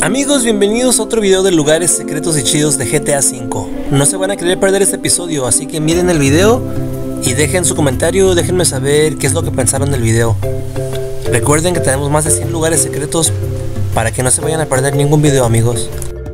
Amigos, bienvenidos a otro video de lugares secretos y chidos de GTA V. No se van a querer perder este episodio, así que miren el video y dejen su comentario, déjenme saber qué es lo que pensaron del video. Recuerden que tenemos más de 100 lugares secretos para que no se vayan a perder ningún video, amigos.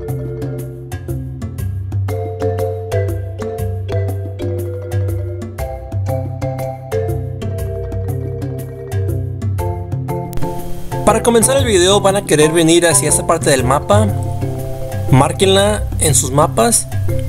Para comenzar el video van a querer venir hacia esta parte del mapa. Márquenla en sus mapas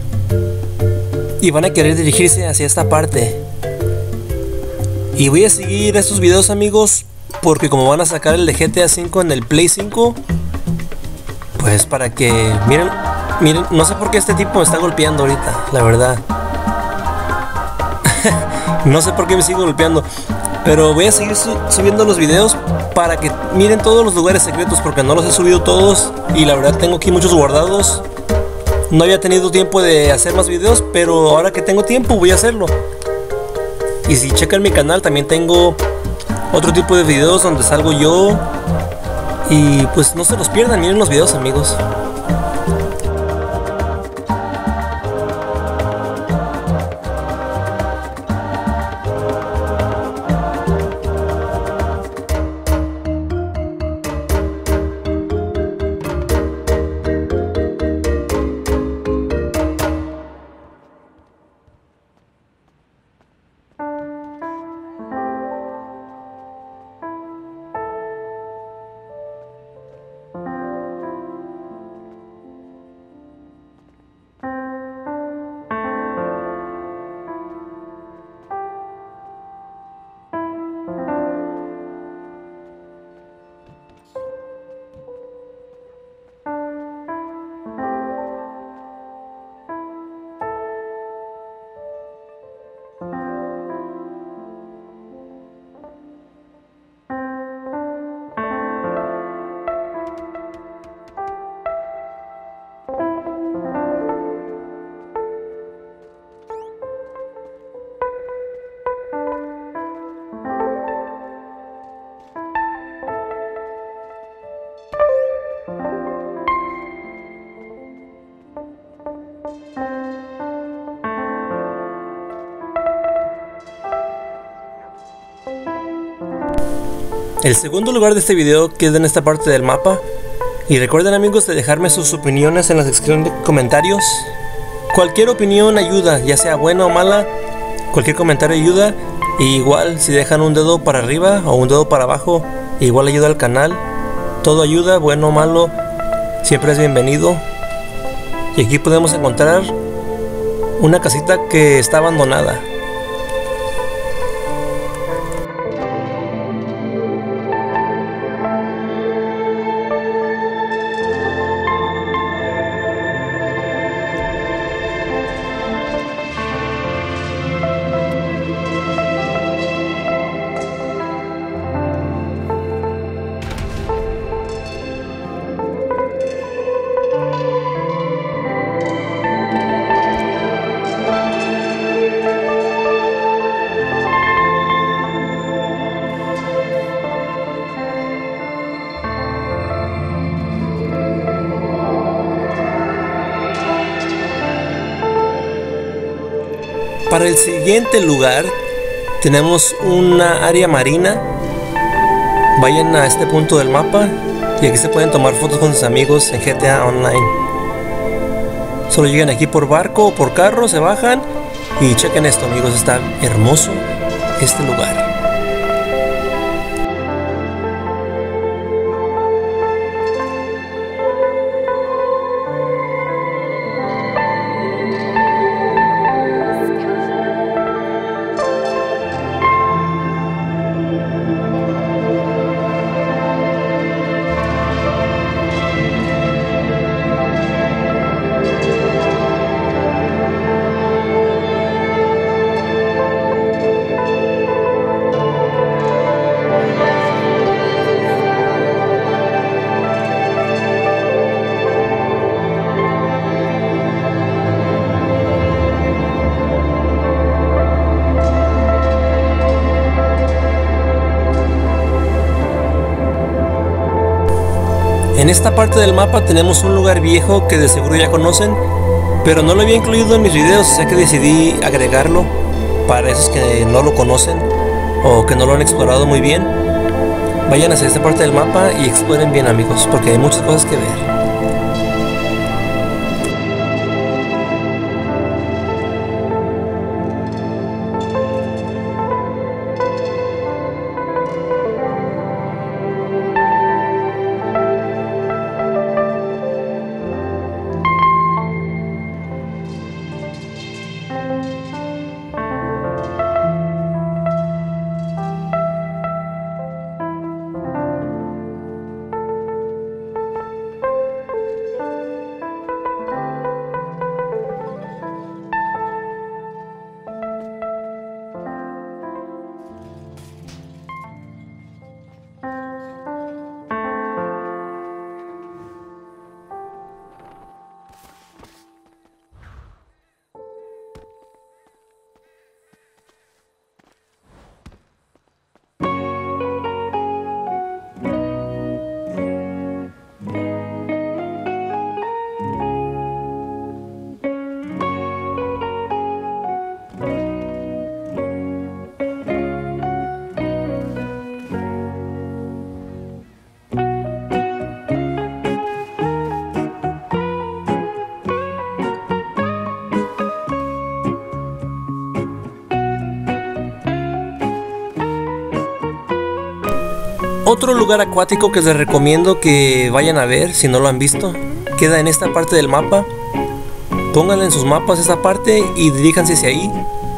y van a querer dirigirse hacia esta parte. Y voy a seguir estos videos, amigos, porque como van a sacar el de GTA V en el Play 5, pues para que miren, no sé por qué este tipo me está golpeando ahorita, la verdad. No sé por qué me sigo golpeando, pero voy a seguir subiendo los videos para que miren todos los lugares secretos, porque no los he subido todos y la verdad tengo aquí muchos guardados. No había tenido tiempo de hacer más videos, pero ahora que tengo tiempo voy a hacerlo. Y si checan mi canal también tengo otro tipo de videos donde salgo yo. Y pues no se los pierdan, miren los videos, amigos. El segundo lugar de este video queda en esta parte del mapa. Y recuerden, amigos, de dejarme sus opiniones en la sección de comentarios. Cualquier opinión ayuda, ya sea buena o mala. Cualquier comentario ayuda. Y igual si dejan un dedo para arriba o un dedo para abajo, igual ayuda al canal. Todo ayuda, bueno o malo, siempre es bienvenido. Y aquí podemos encontrar una casita que está abandonada. Para el siguiente lugar tenemos una área marina. Vayan a este punto del mapa y aquí se pueden tomar fotos con sus amigos en GTA Online. Solo llegan aquí por barco o por carro, se bajan y chequen esto, amigos, está hermoso este lugar. En esta parte del mapa tenemos un lugar viejo que de seguro ya conocen, pero no lo había incluido en mis videos, o sea que decidí agregarlo para esos que no lo conocen o que no lo han explorado muy bien. Vayan hacia esta parte del mapa y exploren bien, amigos, porque hay muchas cosas que ver. Otro lugar acuático que les recomiendo que vayan a ver si no lo han visto, queda en esta parte del mapa. Pónganle en sus mapas esta parte y diríjanse hacia ahí.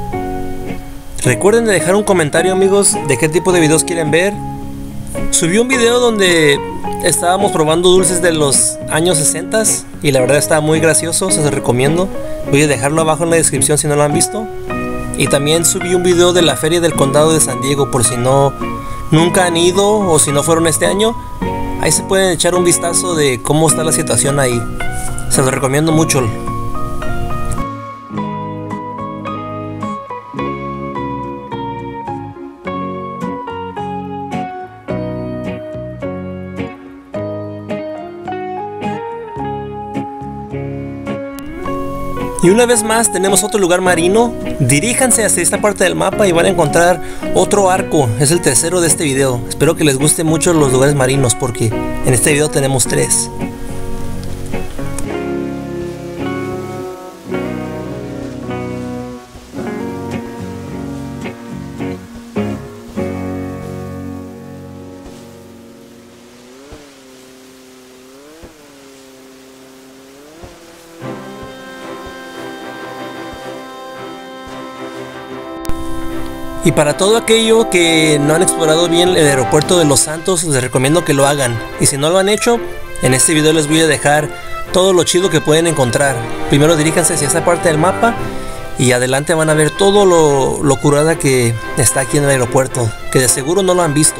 Recuerden de dejar un comentario, amigos, de qué tipo de videos quieren ver. Subí un video donde estábamos probando dulces de los años 60 y la verdad estaba muy gracioso, se los recomiendo. Voy a dejarlo abajo en la descripción si no lo han visto. Y también subí un video de la feria del condado de San Diego, por si nunca han ido o si no fueron este año. Ahí se pueden echar un vistazo de cómo está la situación ahí. Se los recomiendo mucho. Y una vez más tenemos otro lugar marino. Diríjanse hacia esta parte del mapa y van a encontrar otro arco. Es el tercero de este video. Espero que les guste mucho los lugares marinos porque en este video tenemos 3. Y para todo aquello que no han explorado bien el aeropuerto de Los Santos, les recomiendo que lo hagan. Y si no lo han hecho, en este video les voy a dejar todo lo chido que pueden encontrar. Primero diríjanse hacia esa parte del mapa y adelante van a ver todo lo curada que está aquí en el aeropuerto, que de seguro no lo han visto.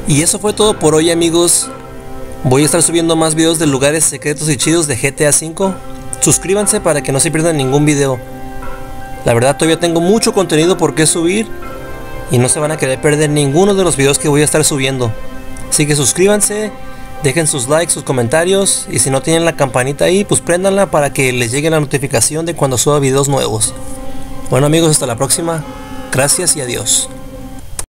Y eso fue todo por hoy, amigos. Voy a estar subiendo más videos de lugares secretos y chidos de GTA V. Suscríbanse para que no se pierdan ningún video. La verdad todavía tengo mucho contenido por qué subir y no se van a querer perder ninguno de los videos que voy a estar subiendo. Así que suscríbanse, dejen sus likes, sus comentarios, y si no tienen la campanita ahí, pues préndanla para que les llegue la notificación de cuando suba videos nuevos. Bueno amigos, hasta la próxima. Gracias y adiós.